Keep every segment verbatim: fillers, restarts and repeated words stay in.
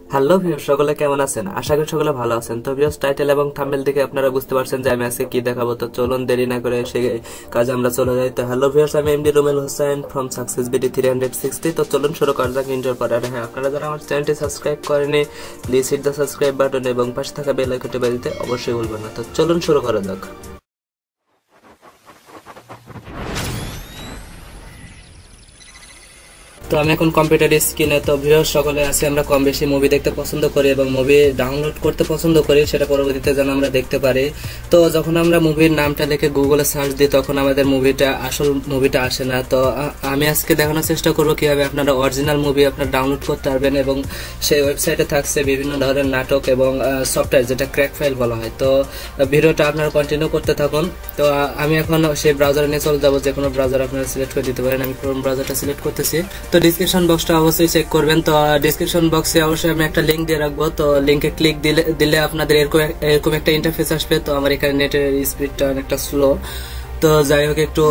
Hello viewers, সকলে কেমন আছেন? আশা করি সকলে ভালো আছেন। তো ভিউয়ার্স, টাইটেল এবং থাম্বনেল দেখে আপনারা বুঝতে পারছেন যে আমি আজকে কি দেখাবো। তো চলুন দেরি না করে সেই কাজে আমরা চলে যাই। তো হ্যালো ভিউয়ার্স, আমি MD Rumel Hossain from success BD three sixty. তো চলুন শুরু করা যাক ইন্টার পরে। আর হ্যাঁ, আপনারা যারা আমার চ্যানেলটি সাবস্ক্রাইব করেনি, please hit the subscribe button এবং পাশে থাকা বেল আইকনটি বাজিয়ে অবশ্যই ভুলবেন না। তো চলুন শুরু করা যাক। তো আমি এখন কম্পিউটার স্ক্রিনে। তো ভিউয়ার্স, সকলে আছে আমরা কম বেশি মুভি দেখতে পছন্দ করি এবং মুভি ডাউনলোড করতে পছন্দ করি, সেটা পরবর্তীতে যেন আমরা দেখতে পারি। তো যখন আমরা মুভির নামটা লিখে গুগলে সার্চ দিই তখন আমাদের মুভিটা আসল মুভিটা আসে না। তো আমি আজকে দেখানোর চেষ্টা করবো কিভাবে আপনারা অরিজিনাল মুভি আপনারা ডাউনলোড করতে পারবেন এবং সেই ওয়েবসাইটে থাকছে বিভিন্ন ধরনের নাটক এবং সফটওয়্যার, যেটা ক্র্যাক ফাইল বলা হয়। তো ভিডিওটা আপনারা কন্টিনিউ করতে থাকুন। তো আমি এখন সেই ব্রাউজারে নিয়ে চলে যাবো। যে কোনো ব্রাউজার আপনারা সিলেক্ট করে দিতে পারেন। আমি ক্রোম ব্রাউজারটা সিলেক্ট করতেছি। তো ডিসক্রিপশন বক্সটা অবশ্যই চেক করবেন। তো ডিসক্রিপশন বক্সে অবশ্যই আমি একটা লিংক দিয়ে রাখবো। তো লিংকে ক্লিক দিলে দিলে আপনাদের এরকম এরকম একটা ইন্টারফেস আসবে। তো আমার এখানে নেটের স্পিডটা অনেকটা স্লো, তো যাই হোক একটু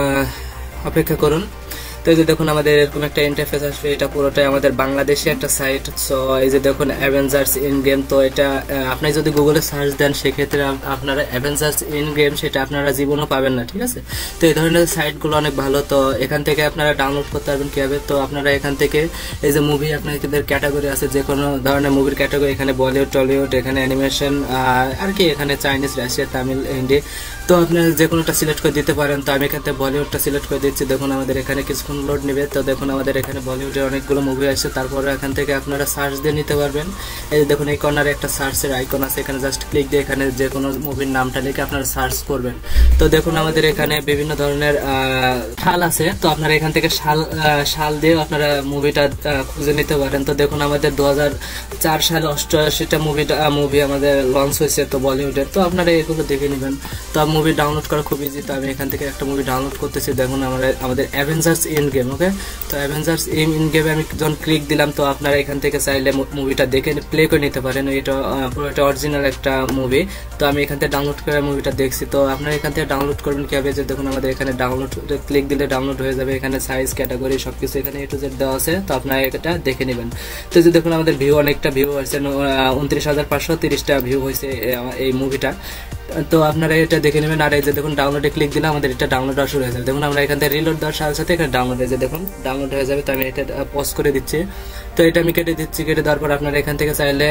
অপেক্ষা করুন। তো এই যে দেখুন আমাদের এরকম একটা ইন্টারফেস আসবে। এটা পুরোটাই আমাদের বাংলাদেশি একটা সাইট। সো এই যে দেখুন অ্যাভেঞ্জার্স ইন গেম। তো এটা আপনি যদি গুগলে সার্চ দেন সেক্ষেত্রে আপনারা অ্যাভেঞ্জার্স ইন গেম সেটা আপনারা জীবনও পাবেন না, ঠিক আছে। তো এই ধরনের সাইটগুলো অনেক ভালো। তো এখান থেকে আপনারা ডাউনলোড করতে পারবেন কীভাবে। তো আপনারা এখান থেকে এই যে মুভি আপনাদের ক্যাটাগরি আছে, যে কোনো ধরনের মুভির ক্যাটাগরি, এখানে বলিউড, টলিউড, এখানে অ্যানিমেশন আর কি, এখানে চাইনিজ, রাশিয়া, তামিল, হিন্দি। তো আপনারা যে কোনোটা সিলেক্ট করে দিতে পারেন। তো আমি এখান থেকে বলিউডটা সিলেক্ট করে দিচ্ছি। দেখুন আমাদের এখানে কিছুক্ষণ লোড নেবে। তো দেখুন আমাদের এখানে বলিউডের অনেকগুলো মুভি আছে। তারপরে এখান থেকে আপনারা সার্চ দিয়ে নিতে পারবেন। এই দেখুন এই কর্নারে একটা সার্চের আইকন আছে, এখানে জাস্ট ক্লিক দিয়ে এখানে যে কোনো মুভির নামটা লিখে আপনারা সার্চ করবেন। তো দেখুন আমাদের এখানে বিভিন্ন ধরনের সাল আছে। তো আপনারা এখান থেকে সাল সাল দিয়ে আপনারা মুভিটা খুঁজে নিতে পারেন। তো দেখুন আমাদের দু হাজার চার সালে অষ্টআশিটা মুভিটা মুভি আমাদের লঞ্চ হয়েছে তো বলিউডের। তো আপনারা এগুলো দেখে নেবেন। তো মুভি ডাউনলোড করা খুব ইজি। তো আমি এখান থেকে একটা মুভি ডাউনলোড করতেছি। দেখুন আমরা আমাদের অ্যাভেঞ্জার্স ইন গেম। ওকে, তো অ্যাভেঞ্জার্স ইন গেমে আমি যখন ক্লিক দিলাম তো আপনারা এখান থেকে চাইলে মুভিটা দেখে প্লে করে নিতে পারেন। এটা পুরোটা অরিজিনাল একটা মুভি। তো আমি এখান থেকে ডাউনলোড করে মুভিটা দেখছি। তো আপনারা এখান থেকে ডাউনলোড করবেন কীভাবে, যে দেখুন আমাদের এখানে ডাউনলোড ক্লিক দিলে ডাউনলোড হয়ে যাবে। এখানে সাইজ, ক্যাটাগরি সবকিছু এখানে এ টু জেড দেওয়া আছে। তো আপনারা এটা দেখে নেবেন। তো যে দেখুন আমাদের ভিউ, অনেকটা ভিউ হয়েছে, উনত্রিশ হাজার পাঁচশো তিরিশটা ভিউ হয়েছে এই মুভিটা। তো আপনারা এটা দেখে নেবেন। আর এই যে দেখুন ডাউনলোডে ক্লিক দিলে আমাদের এটা ডাউনলোড হওয়া শুরু হয়ে যাবে। দেখুন আমরা এখান থেকে রিলোড দেওয়ার সাথে সাথে এখানে ডাউনলোড হয়ে যায়। দেখুন ডাউনলোড হয়ে যাবে। তো আমি এটা পজ করে দিচ্ছি। তো এটা আমি কেটে দিচ্ছি। কেটে দেওয়ার পর আপনারা এখান থেকে চাইলে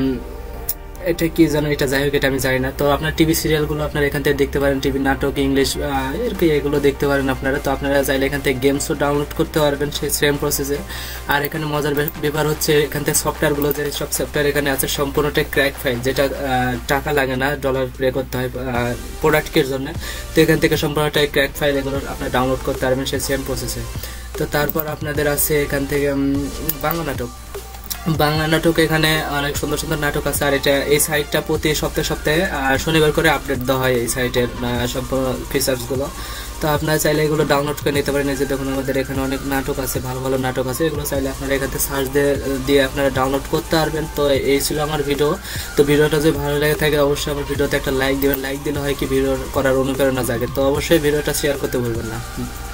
এটা কি জানো, এটা যাই হোক, এটা আমি জানি না। তো আপনার টিভি সিরিয়ালগুলো আপনারা এখান থেকে দেখতে পারেন, টিভি নাটক, ইংলিশ আর কি, এগুলো দেখতে পারেন আপনারা। তো আপনারা চাইলে এখান থেকে গেমসও ডাউনলোড করতে পারবেন সেই সেম প্রসেসে। আর এখানে মজার ব্যাপার হচ্ছে এখান থেকে সফটওয়্যারগুলো, যে সব সফটওয়্যার এখানে আছে সম্পূর্ণটাই ক্র্যাক ফাইল, যেটা টাকা লাগে না, ডলার পে করতে হয় প্রোডাক্টের জন্য। তো এখান থেকে সম্পূর্ণটাই ক্র্যাক ফাইল, এগুলো আপনারা ডাউনলোড করতে পারবেন সেই সেম প্রসেসে। তো তারপর আপনাদের আছে এখান থেকে বাংলা নাটক। বাংলা নাটক এখানে অনেক সুন্দর সুন্দর নাটক আছে। আর এটা এই সাইটটা প্রতি সপ্তাহে সপ্তাহে শনিবার করে আপডেট দেওয়া হয় এই সাইটের সম্পূর্ণ ফিচার্সগুলো। তো আপনারা চাইলে এগুলো ডাউনলোড করে নিতে পারেন। এই যে দেখুন আমাদের এখানে অনেক নাটক আছে, ভালো ভালো নাটক আছে। এগুলো চাইলে আপনারা এখান থেকে সার্চ দিয়ে দিয়ে আপনারা ডাউনলোড করতে পারবেন। তো এই ছিল আমার ভিডিও। তো ভিডিওটা যদি ভালো লেগে থাকে অবশ্যই আমার ভিডিওতে একটা লাইক দেবেন। লাইক দিলে হয় কি ভিডিও করার অনুপ্রেরণা জাগে। তো অবশ্যই ভিডিওটা শেয়ার করতে ভুলবেন না।